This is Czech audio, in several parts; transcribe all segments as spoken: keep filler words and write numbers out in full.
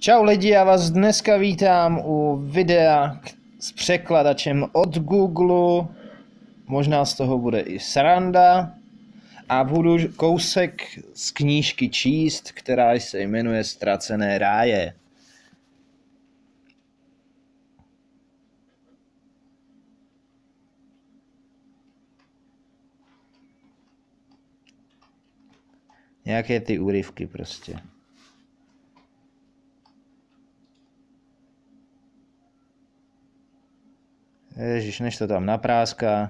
Čau lidi, já vás dneska vítám u videa s překladačem od Google. Možná z toho bude i sranda. A budu kousek z knížky číst, která se jmenuje Ztracené ráje. Nějaké ty úryvky prostě. Ježiš, než to tam napráská.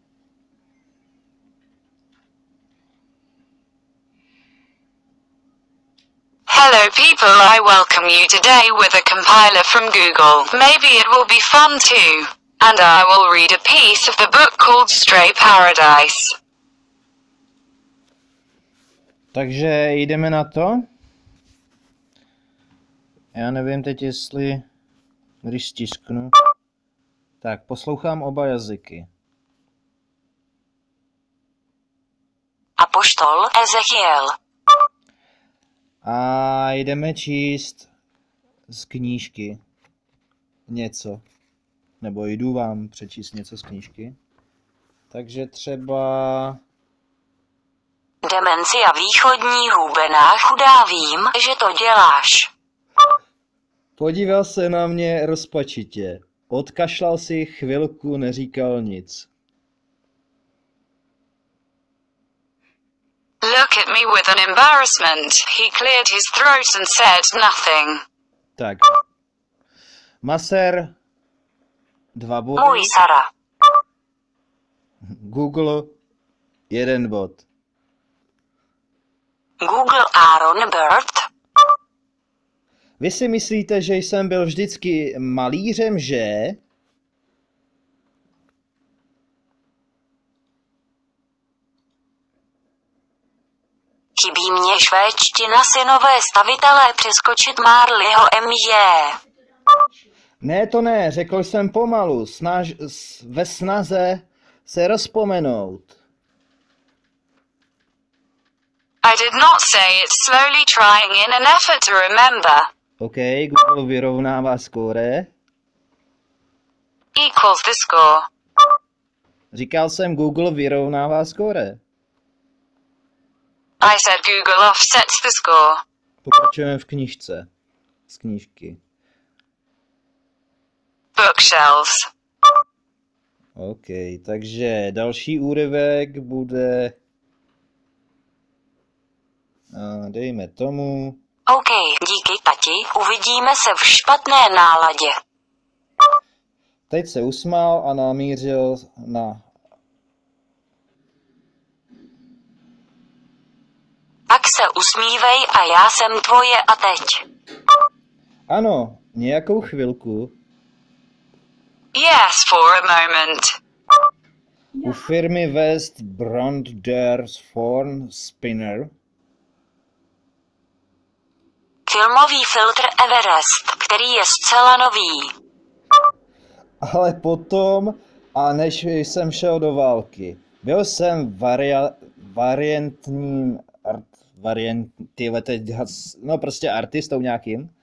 Hello people, I welcome you today with a compiler from Google. Maybe it will be fun too. And I will read a piece of the book called Stray Paradise. Takže jdeme na to. Já nevím teď, jestli, když stisknu. Tak, poslouchám oba jazyky. Apoštol Ezechiel. A jdeme číst z knížky něco. Nebo jdu vám přečíst něco z knížky. Takže třeba... Demencia východní hubená, chudá vím, že to děláš. Podíval se na mě rozpačitě. Odkašlal si, chvilku neříkal nic. Look at me with an embarrassment. He cleared his throat and said nothing. Tak. Maser. Dva body. Můj Sara. Google. Jeden bod. Google Aaron Bird. Vy si myslíte, že jsem byl vždycky malířem, že? Chybí mě švédština, synové stavitelé přeskočit Marleyho M J. Ne, to ne, řekl jsem pomalu, snaž, ve snaze se rozpomenout. I did not say it, slowly trying in an effort to remember. OK, Google vyrovnává skóre. Equals the score. Říkal jsem, Google vyrovnává skóre. I said Google offsets the score. Pokračujeme v knížce. Z knížky. Bookshelves. OK, takže další úryvek bude... A dejme tomu... OK, díky tati, uvidíme se v špatné náladě. Teď se usmál a namířil na... Tak se usmívej a já jsem tvoje a teď. Ano, nějakou chvilku. Yes, for a moment. U firmy West Branders Forn Spinner Filmový filtr Everest, který je zcela nový. ale potom, a než jsem šel do války, byl jsem varia, variantním art, variant, tyhle teď, no prostě artistou nějakým.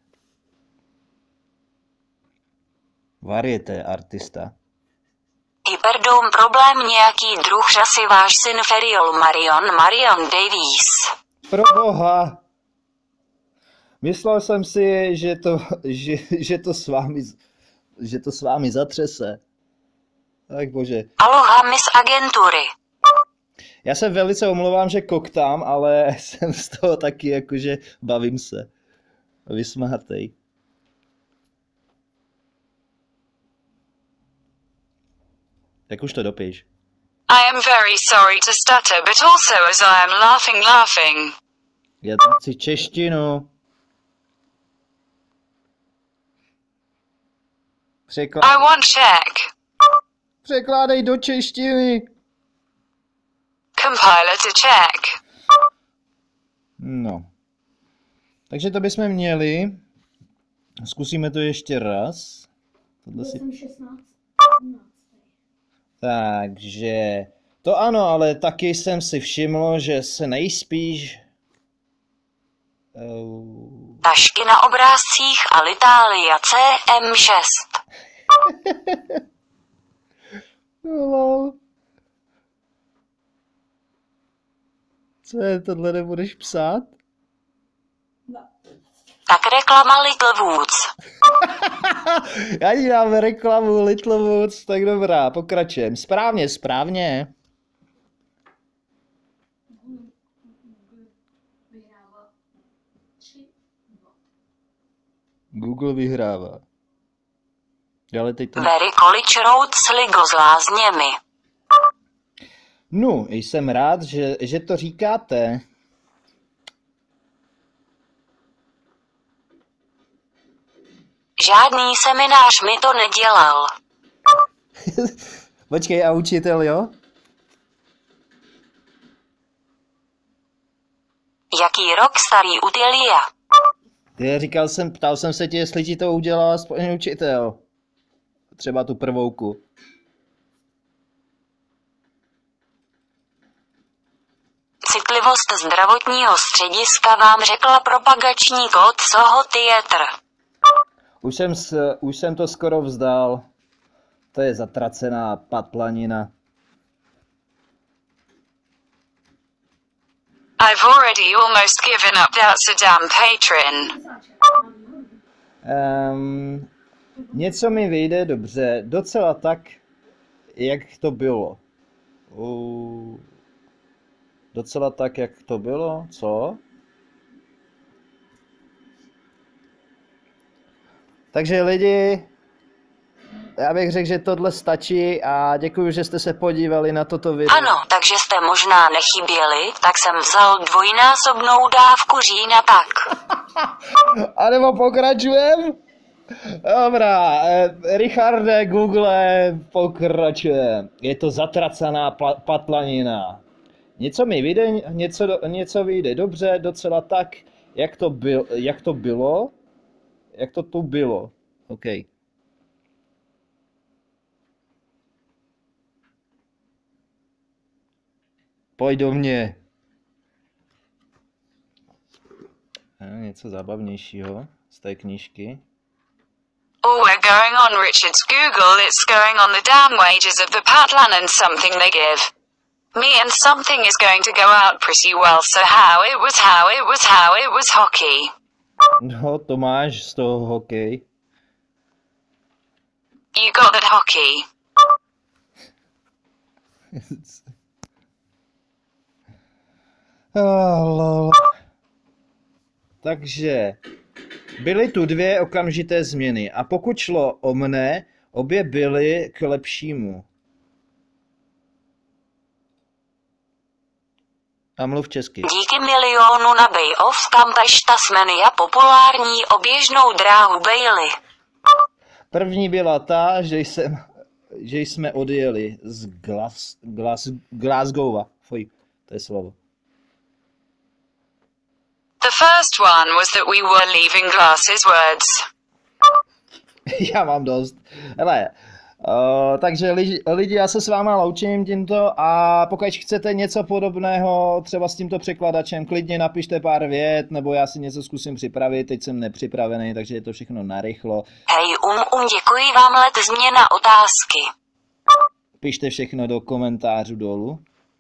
Varieté artista. Hyperdome problém nějaký druh řasy váš syn Feriol Marion Marion Davies. Proboha! Myslel jsem si, že to, že, že to s vámi, že to s vámi zatřese. Tak bože. Aloha miss agentury. Já se velice omlouvám, že koktám, ale jsem z toho taky jakože bavím se. Vysmátej. Tak už to dopíš. I am very sorry to stutter, but also as I am laughing laughing. Já tam chci češtinu. Překlad... I want Czech. Překládej do češtiny. Compiler to Czech. No. Takže to bychom měli. Zkusíme to ještě raz. Tohle si... Takže... To ano, ale taky jsem si všiml, že se nejspíš... Uh... Tašky na obrázcích Alitalia C M šest. Lol. Co je, tohle nebudeš psát? Tak reklama Little Woods. Já ti dám reklamu Little Woods, tak dobrá, pokračujem. Správně, správně. Google vyhrává. Ale teď to... Very College Road Sligo s lázněmi. No, jsem rád, že, že to říkáte. Žádný seminář mi to nedělal. Počkej, a učitel, jo? Jaký rok starý Utilia? Já říkal jsem, ptal jsem se tě, jestli ti to udělal aspoň učitel. Třeba tu prvouku. Citlivost zdravotního střediska vám řekla propagační kód Soho Theatre. Už jsem, s, už jsem to skoro vzdal. To je zatracená patlanina. I've already almost given up, that's a damn patron. Um, něco mi vyjde dobře, docela tak, jak to bylo. Uh, docela tak, jak to bylo, co? Takže lidi, já bych řekl, že tohle stačí a děkuji, že jste se podívali na toto video. Ano, takže jste možná nechyběli, tak jsem vzal dvojnásobnou dávku října tak. A nebo pokračujem? Dobrá, eh, Richarde, Google, pokračujem. Je to zatracená patlanina. Něco mi vyjde, něco, něco vyjde dobře, docela tak, jak to, byl, jak to bylo. Jak to tu bylo. OK. Pojď do mě. A něco zábavnějšího z té knížky. All we're going on Richard's Google, it's going on the damn wages of the Patlan and something they give me, and something is going to go out pretty well, so how it was, how it was, how it was hockey. No, to máš z toho hokej. You got that hockey. Oh, lol. Takže byly tu dvě okamžité změny a pokud šlo o mne, obě byly k lepšímu. A mluv česky. Díky milionu na Bay of Campeche Tasmania populární oběžnou dráhu Bailey. První byla ta, že, jsem, že jsme odjeli z Glas, Glas, Glasgowa. Fuj, to je slovo. The first one was that we were leaving Glass's words. Já mám dost. Hele, uh, takže lidi, lidi, já se s váma loučím tímto a pokud chcete něco podobného třeba s tímto překladačem, klidně napište pár vět, nebo já si něco zkusím připravit, teď jsem nepřipravený, takže je to všechno narychlo. Hej, um, um, děkuji vám, let změna otázky. Pište všechno do komentářů dolů.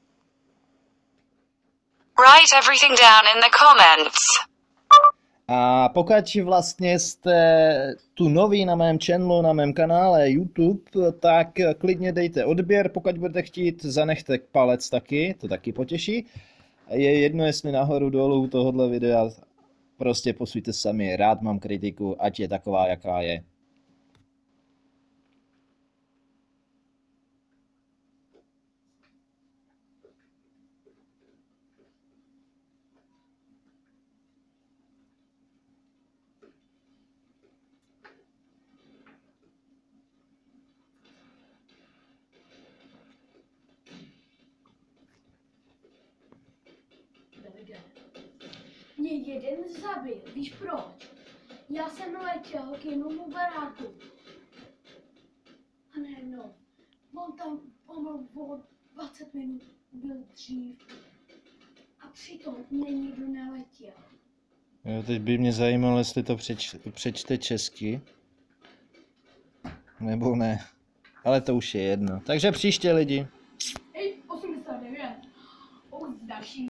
Write everything down in the comments. A pokud vlastně jste tu noví na mém channelu, na mém kanále YouTube, tak klidně dejte odběr, pokud budete chtít, zanechte palec taky, to taky potěší. Je jedno, jestli nahoru dolů tohohle videa, prostě posuďte sami, rád mám kritiku, ať je taková, jaká je. Mě jeden zabil, víš proč? Já jsem letěl k jednomu baráku. A najednou, on tam pomalu o dvacet minut byl dřív. A přitom mě nikdo neletěl. Jo, teď by mě zajímalo, jestli to přeč, přečte česky. Nebo ne. Ale to už je jedno. Takže příště lidi. Hej, osmdesát devět. O, další.